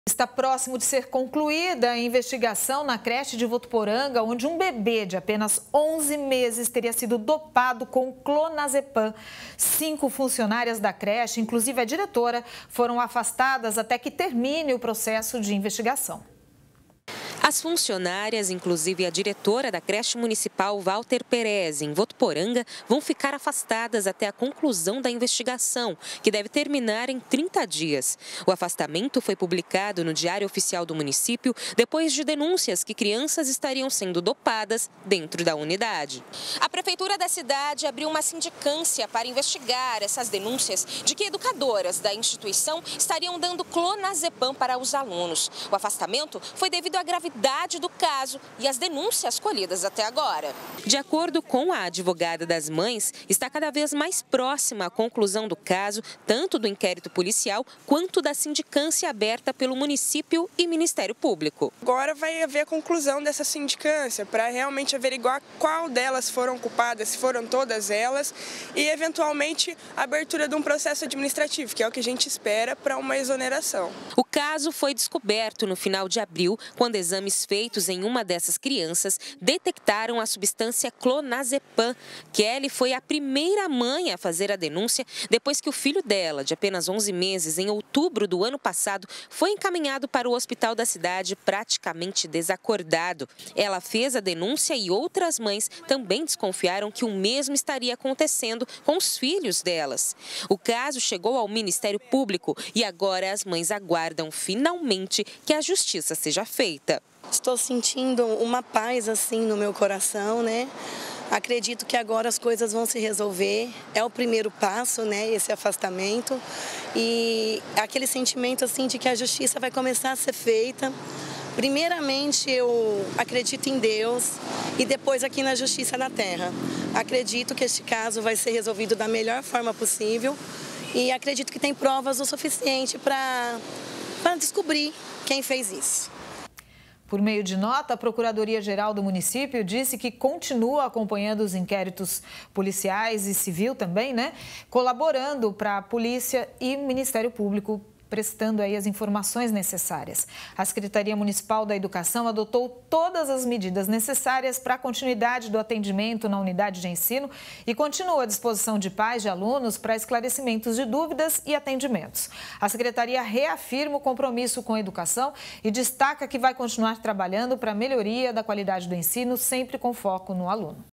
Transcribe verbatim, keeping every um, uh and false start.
Está próximo de ser concluída a investigação na creche de Votuporanga, onde um bebê de apenas onze meses teria sido dopado com clonazepam. Cinco funcionárias da creche, inclusive a diretora, foram afastadas até que termine o processo de investigação. As funcionárias, inclusive a diretora da creche municipal Walter Perez, em Votuporanga, vão ficar afastadas até a conclusão da investigação, que deve terminar em trinta dias. O afastamento foi publicado no Diário Oficial do município depois de denúncias que crianças estariam sendo dopadas dentro da unidade. A prefeitura da cidade abriu uma sindicância para investigar essas denúncias de que educadoras da instituição estariam dando clonazepam para os alunos. O afastamento foi devido à gravidade do caso e as denúncias colhidas até agora. De acordo com a advogada das mães, está cada vez mais próxima a conclusão do caso, tanto do inquérito policial quanto da sindicância aberta pelo município e Ministério Público. Agora vai haver a conclusão dessa sindicância para realmente averiguar qual delas foram culpadas, se foram todas elas, e eventualmente a abertura de um processo administrativo, que é o que a gente espera para uma exoneração. O caso foi descoberto no final de abril, quando exames feitos em uma dessas crianças detectaram a substância clonazepam. Kelly foi a primeira mãe a fazer a denúncia depois que o filho dela, de apenas onze meses, em outubro do ano passado, foi encaminhado para o hospital da cidade praticamente desacordado. Ela fez a denúncia e outras mães também desconfiaram que o mesmo estaria acontecendo com os filhos delas. O caso chegou ao Ministério Público e agora as mães aguardam finalmente que a justiça seja feita. Estou sentindo uma paz assim no meu coração, né? Acredito que agora as coisas vão se resolver. É o primeiro passo, né? Esse afastamento. E aquele sentimento assim de que a justiça vai começar a ser feita. Primeiramente eu acredito em Deus e depois aqui na Justiça na Terra. Acredito que este caso vai ser resolvido da melhor forma possível e acredito que tem provas o suficiente para para descobrir quem fez isso. Por meio de nota, a Procuradoria-Geral do município disse que continua acompanhando os inquéritos policiais e civil também, né? Colaborando para a polícia e o Ministério Público, prestando aí as informações necessárias. A Secretaria Municipal da Educação adotou todas as medidas necessárias para a continuidade do atendimento na unidade de ensino e continua à disposição de pais de alunos para esclarecimentos de dúvidas e atendimentos. A Secretaria reafirma o compromisso com a educação e destaca que vai continuar trabalhando para a melhoria da qualidade do ensino, sempre com foco no aluno.